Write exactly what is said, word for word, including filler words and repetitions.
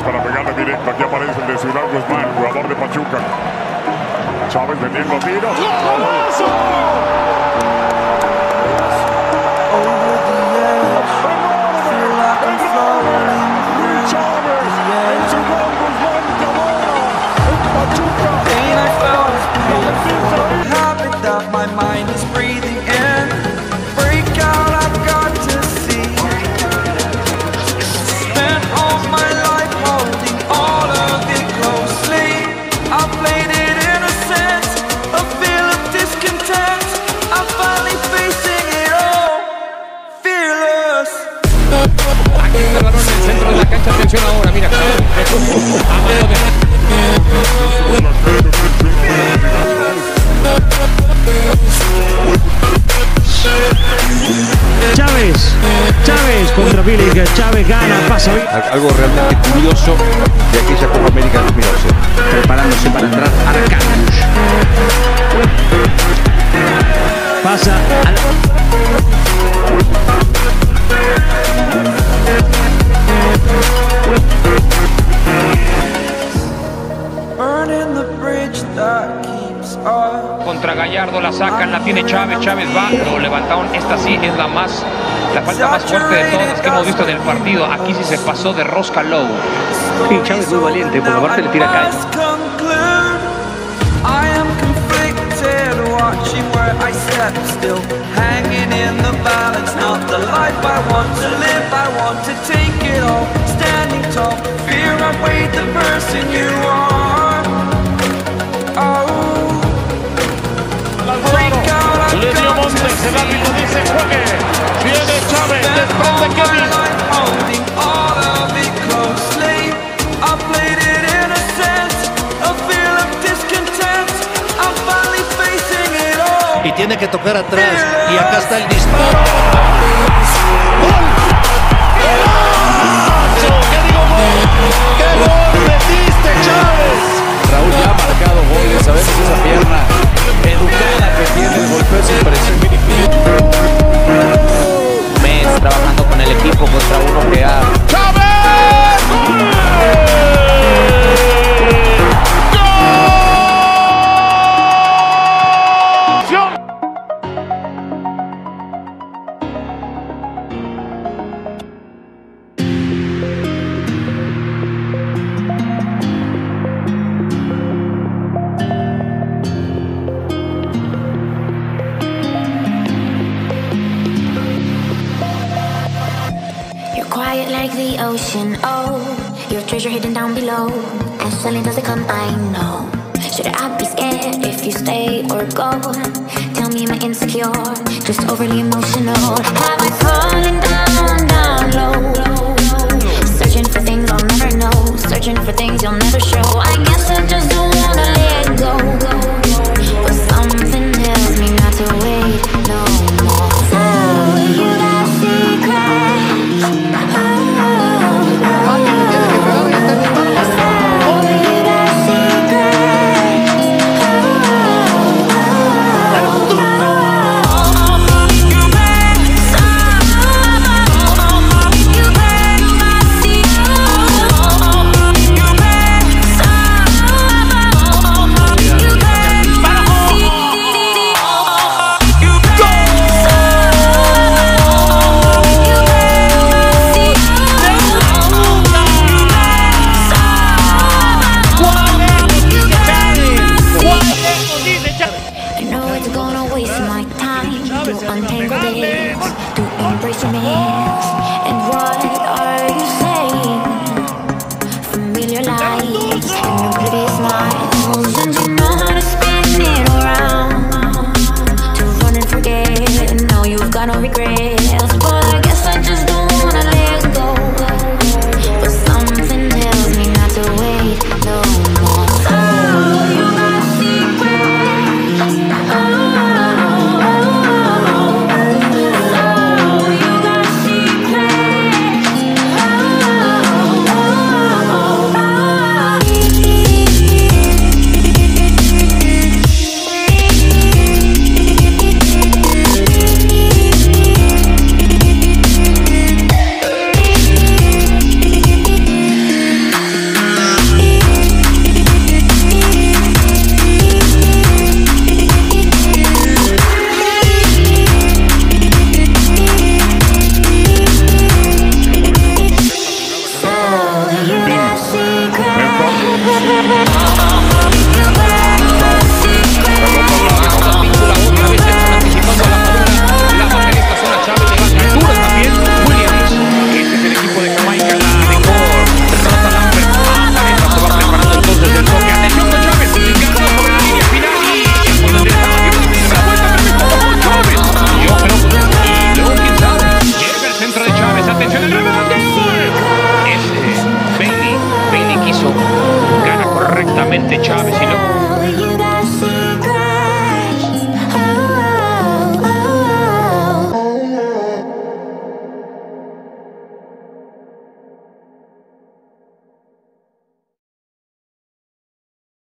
para pegarle directo. Aquí aparece el de Ciudad Guzmán, jugador de Pachuca. Chávez vendiendo tiros. ¡Golazo! Aquí está el balón en el centro de la cancha. Atención ahora, mira. Chávez, Chávez contra Billy, Chávez gana, pasa bien. Algo realmente curioso de aquella Copa América dos mil once. Preparándose para entrar Arcanos. Pasa al... Contra Gallardo la sacan, la tiene Chávez, Chávez va, lo levantaron. Esta sí es la más, la falta más fuerte de todas las que hemos visto en el partido. Aquí sí se pasó de rosca low. Sí, Chávez muy valiente, por aparte le tira calle. Le dio Montes, el árbitro dice juegue. Viene Chávez, desprende Kevin. Y tiene que tocar atrás. Y acá está el disparo. ¡Gol! ¡Qué digo gol! ¡Qué gol metiste, Chávez! Raúl ya ha marcado goles, sabemos esa pierna educada que tiene, el golpeo es impresionante. Un mes trabajando con el equipo contra uno que ha... ¡Chávez! ¡Gol! Quiet like the ocean, oh, your treasure hidden down below. As suddenly does it come, I know. Should I be scared if you stay or go? Tell me, am I insecure? Just overly emotional. Have I fallen down, down low? Searching for things I'll never know. Searching for things you'll never show. I guess I just don't wanna let go. But something tells me not to wait no more. So you got secrets. Chávez y luego